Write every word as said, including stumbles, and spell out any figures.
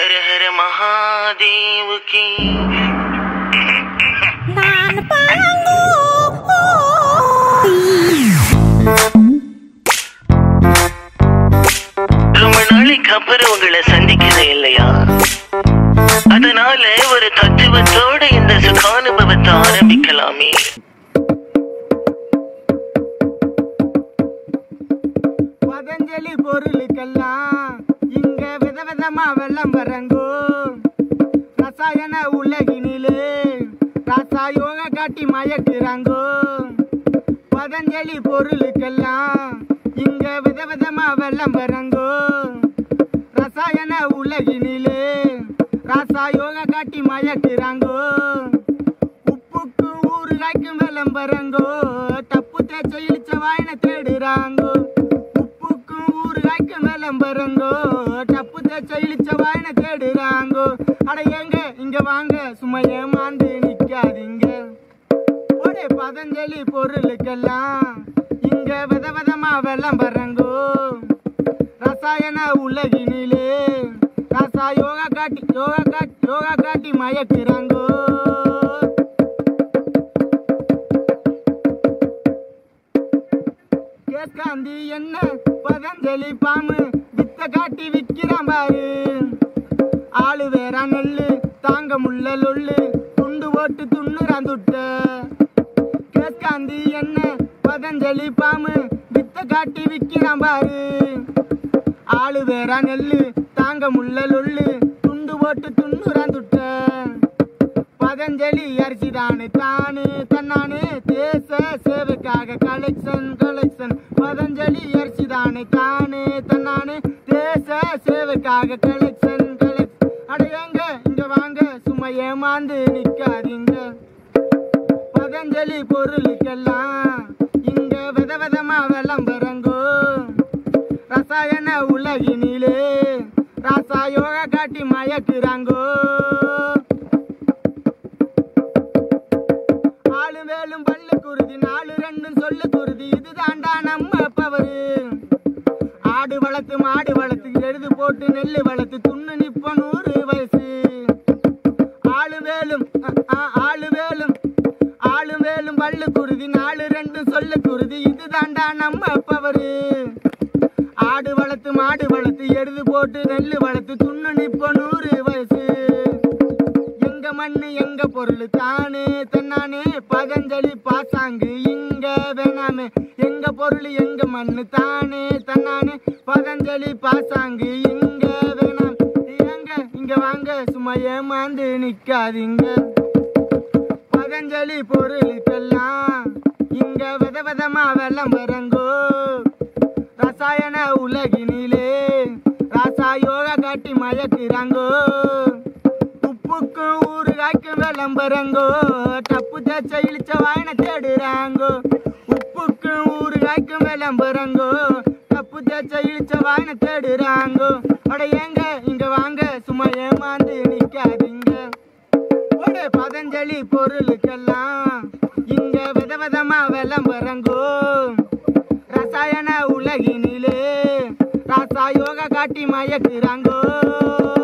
हर हर महादेव की ரொம்ப நாளைக்கு அப்புறம் உங்களை சந்திக்கிறது இல்லையா? அதனால ஒரு தத்துவத்தோட இந்த சுகானுபவத்தை ஆரம்பிக்கலாமே. பதஞ்சலி பொருளுக்கெல்லாம் இங்க விதவிதமா வெள்ளம் வரங்கோ. ரசாயன உலகினிலே ராசா யோகா காட்டி மயக்குறாங்கோ. பதஞ்சலி பொருளுக்கெல்லாம் இங்க விதவிதமா வெள்ளம் வரங்கோ. ரசாயன உலகினிலே ராசா யோகா காட்டி மயக்குறாங்கோ. உப்புக்கு ஊறுகாய்க்கும் வெள்ளம் வரங்கோ. தப்பு தேய்ச்ச இழிச்ச வாயின தேடுறாங்கோ. உப்புக்கும் ஊறுகாய்க்கும் வெள்ளம் வரங்கோ. தப்பு தேய்ச்ச இழிச்ச வாயின தேடுறாங்கோ. அட எங்க இங்க வாங்க, சும்மா ஏமாந்து நிக்காதீங்க. ஒரே பதஞ்சலி பொருளுக்கெல்லாம் இங்க விதவிதமா வெள்ளம் வரங்கோ. ரசாயன உலகினிலே ராசா யோகா காட்டி யோகா காட்டி யோகா காட்டி மயக்குறாங்கோ. கேட்காந்தி என்ன பதஞ்சலி பாம்பு வித்த காட்டி விற்கிறான் பாரு. ஆளு வேற நெல்லு தாங்க முள்ள லொல்லு துண்டு ஓட்டு துண்ணுறான் துட்ட. கேட்காந்தி என்ன பதஞ்சலி பாம்பு வித்த காட்டி விற்கிறான் பாரு. ஆளு வேற நெல்லு தாங்க முள்ள லொல்லு துண்டு போட்டு துண்ணுறான் துட்ட. பதஞ்சலி அரிசி தானே தானே தன்னானே தேச சேவைக்காக கலெக்ஷன் கலெக்ஷன். பதஞ்சலி அரிசி தானே தானே தன்னானே தேச சேவைக்காக கலெக்ஷன் கலெக்ஷன். அடையங்க இங்க வாங்க, சும்மா ஏமாந்து நிக்காதீங்க. பதஞ்சலி பொருளுக்கெல்லாம் இங்க விதவிதமா வெள்ளம் வரங்கோ. ரசாயன உலகினிலே ராசா யோகா காட்டி மயக்குறாங்கோ. ஆளு வேலும் பல்லு குருதி நாலு ரெண்டும் சொல்லு குருதி, இது தாண்டா நம்ம பவரு. ஆடு வளர்த்து மாடு வளர்த்து எழுது போட்டு நெல்லு வளர்த்து துண்ணு நிப்ப நூறு வயசு. ஆளு வேலும் ஆளு வேலும் ஆளு வேலும் பல்லு குருதி நாலு ரெண்டும் சொல்லு குருதி, இது தாண்டா நம்ம பவரு. ஆடு வளர்த்து மாடு வளர்த்து எழுது போட்டு நெல்லு வளர்த்து துண்ணு நிப்ப நூறு வயசு. எங்க மண்ணு எங்க பொருள் தானே தன்னானே பதஞ்சலி பாசாங்கு இங்க வேணாமே. எங்க பொருள் எங்க மண்ணு தானே தன்னானே பதஞ்சலி பாசாங்கு இங்க வேணாம். எங்க இங்க வாங்க, சும்மா ஏமாந்து நிக்காதீங்க. பதஞ்சலி பொருளுக்கெல்லாம் இங்க விதவிதமா வெள்ளம் வரங்கோ. ரசாயன உலகினிலே ராசா யோகா காட்டி மயக்குறாங்கோ. உப்புக்கும் ஊறுகாய்க்கும் வெள்ளம் வரங்கோ. தப்பு தேய்ச்ச இழிச்ச வாயின தேடுறாங்கோ. உப்புக்கும் ஊறுகாய்க்கும் வெள்ளம் வரங்கோ. தப்பு தேய்ச்ச இழிச்ச வாயின தேடுறாங்கோ. அட ஏங்க இங்க வாங்க, சும்மா ஏமாந்து நிக்காதீங்க. ஒரே பதஞ்சலி பொருளுக்கெல்லாம் இங்க விதவிதமா வெள்ளம் வரங்கோ. ரசாயன உலகினிலே ராசா யோகா காட்டி மயக்குறாங்கோ.